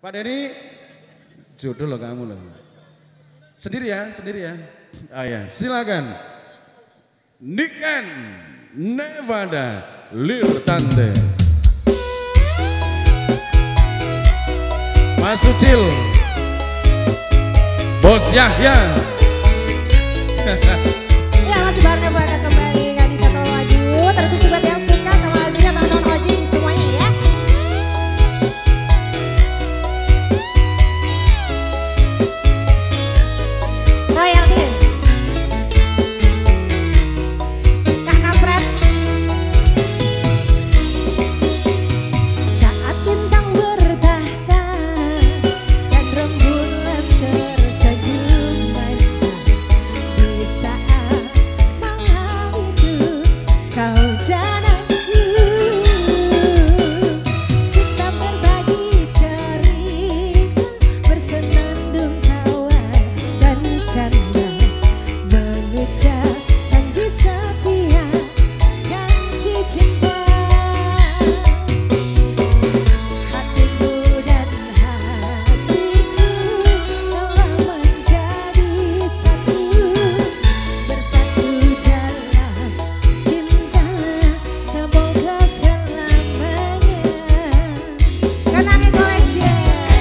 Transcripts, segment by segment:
Pak Denny, jodoh loh kamu loh. Sendiri ya, sendiri ya. Ah ya, silakan. Niken Nevada Lil Tante. Mas Sucil, Bos Yahya. Ya, masih bareng pada kembali kan di satu lagu. Terus buat yang suka sama lagunya teman-teman Ojing semuanya ya. Royalty. Kak Kampret. Saat bintang bertahta dan rembulan tersenyum manis. Di saat malam itu kau janganku, kita berbagi cerita, bersenandung tawa dan canda, mengucap janji setia, janji cinta. Hatimu dan hatiku telah menjadi satu, bersatu dalam cinta, semoga selamanya. Kenangan Collection.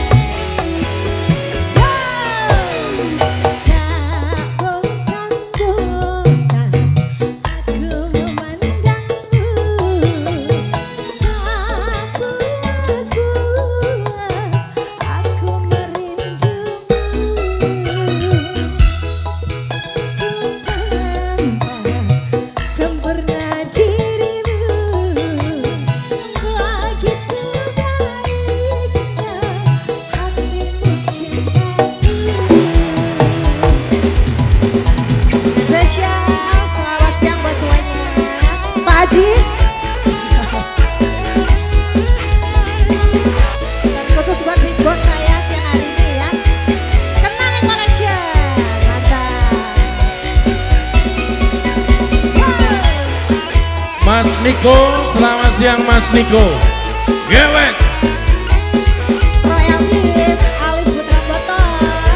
Tak bosan-bosan aku memandangmu, tak puas-puas aku merindumu. Sempurna dirimu, begitu baiknya hatimu cintaku. Spesial selamat siang buat semuanya. Pak Haji. Dan khusus buat big boss saya siang hari ini ya. Kenangan Collection. Mantap. Mas Niko, selamat siang Mas Niko. Gewek. Royalty Alis Putra Botol.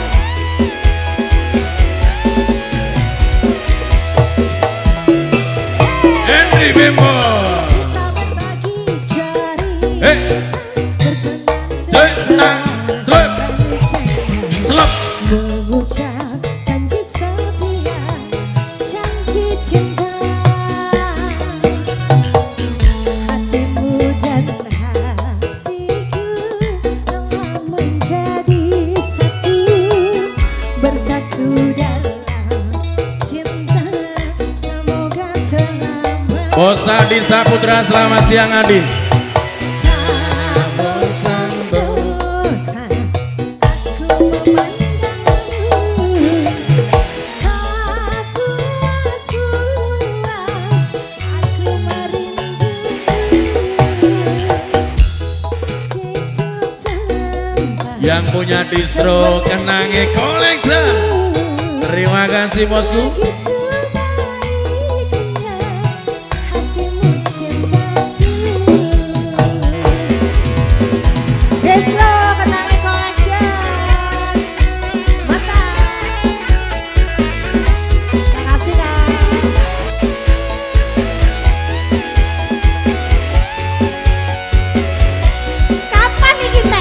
Henry Bimbo. Kita berbagi cerita, Eh, tentang truk, selop. mengucap janji setia, janji cinta. Hatimu dan hatiku telah menjadi satu, bersatu dalam cinta, semoga selamanya. Bos Adi Saputra, selamat siang Adi. Bosan aku memandangmu, tak puas-puas aku merindumu. Yang punya distro Kenangan Collection. Terima kasih bosku. Begitu baiknya hatimu cintaku. Destro Kenangan Collection. Mantap. Terima kasih Kak. Kapan nih kita?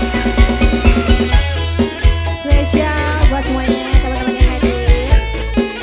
Spesial buat semuanya teman-teman yang hadir.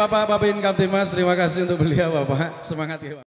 Bapak Babin Kamtimas, terima kasih untuk beliau Bapak. Semangat ya Pak.